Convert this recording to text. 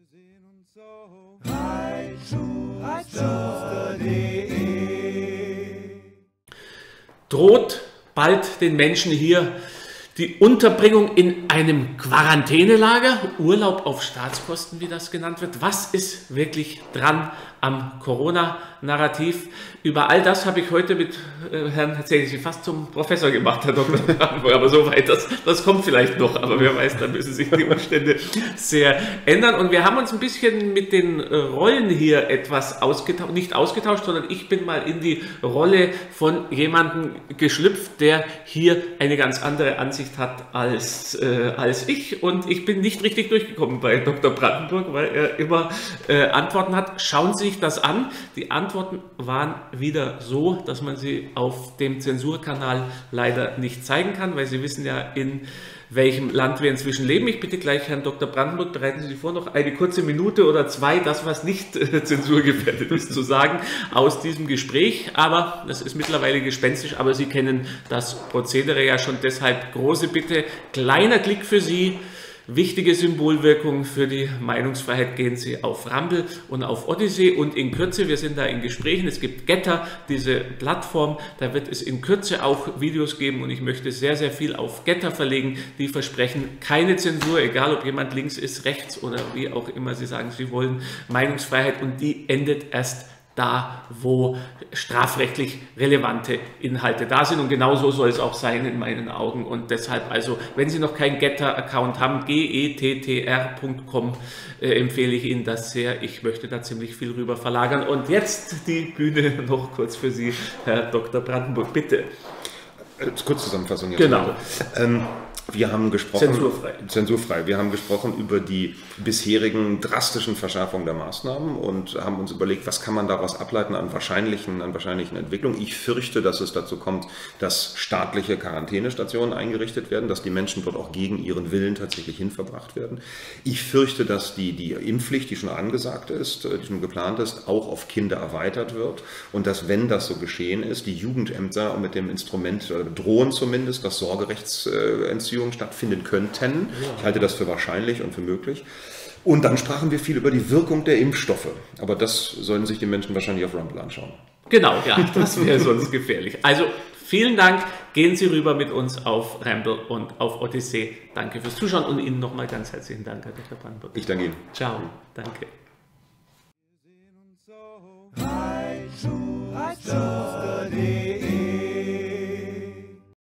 sehen uns so. Reitschuster.de Droht bald den Menschen hier die Unterbringung in einem Quarantänelager, Urlaub auf Staatskosten, wie das genannt wird? Was ist wirklich dran am Corona-Narrativ? Über all das habe ich heute mit Herrn, jetzt hätte ich Sie fast zum Professor gemacht, Herr Dr. Brandenburg, aber so weit, das kommt vielleicht noch, aber wer weiß, da müssen sich die Umstände sehr ändern. Und wir haben uns ein bisschen mit den Rollen hier etwas ausgetauscht, nicht ausgetauscht, sondern ich bin mal in die Rolle von jemandem geschlüpft, der hier eine ganz andere Ansicht hat als ich, und ich bin nicht richtig durchgekommen bei Dr. Brandenburg, weil er immer Antworten hat. Schauen Sie sich das an. Die Antworten waren wieder so, dass man sie auf dem Zensurkanal leider nicht zeigen kann, weil Sie wissen ja, in welchem Land wir inzwischen leben. Ich bitte gleich Herrn Dr. Brandenburg, bereiten Sie sich vor, noch eine kurze Minute oder zwei, das, was nicht zensurgefährdet ist, zu sagen aus diesem Gespräch. Aber das ist mittlerweile gespenstisch, aber Sie kennen das Prozedere ja schon. Deshalb große Bitte, kleiner Klick für Sie. Wichtige Symbolwirkung für die Meinungsfreiheit, gehen Sie auf Rumble und auf Odyssey, und in Kürze, wir sind da in Gesprächen, es gibt Getter, diese Plattform, da wird es in Kürze auch Videos geben, und ich möchte sehr, sehr viel auf Getter verlegen, die versprechen keine Zensur, egal ob jemand links ist, rechts oder wie auch immer Sie sagen, Sie wollen Meinungsfreiheit, und die endet erst da, wo strafrechtlich relevante Inhalte da sind, und genauso soll es auch sein in meinen Augen. Und deshalb, also wenn Sie noch keinen Getter-Account haben, gettr.com, empfehle ich Ihnen das sehr. Ich möchte da ziemlich viel rüber verlagern. Und jetzt die Bühne noch kurz für Sie, Herr Dr. Brandenburg, bitte. Kurzzusammenfassung jetzt. Genau. Wir haben gesprochen, zensurfrei. Wir haben gesprochen über die bisherigen drastischen Verschärfungen der Maßnahmen und haben uns überlegt, was kann man daraus ableiten an wahrscheinlichen Entwicklungen. Ich fürchte, dass es dazu kommt, dass staatliche Quarantänestationen eingerichtet werden, dass die Menschen dort auch gegen ihren Willen tatsächlich hinverbracht werden. Ich fürchte, dass die Impfpflicht, die schon angesagt ist, die schon geplant ist, auch auf Kinder erweitert wird, und dass, wenn das so geschehen ist, die Jugendämter mit dem Instrument drohen zumindest, dass Sorgerechtsentziehungen stattfinden könnten. Ich halte das für wahrscheinlich und für möglich. Und dann sprachen wir viel über die Wirkung der Impfstoffe. Aber das sollen sich die Menschen wahrscheinlich auf Rumble anschauen. Genau, ja, das wäre sonst gefährlich. Also vielen Dank, gehen Sie rüber mit uns auf Rumble und auf Odyssey. Danke fürs Zuschauen und Ihnen nochmal ganz herzlichen Dank, Herr Dr. Brandenburg. Ich danke Ihnen. Ciao, danke. Wir sehen uns so. Reitschuster.de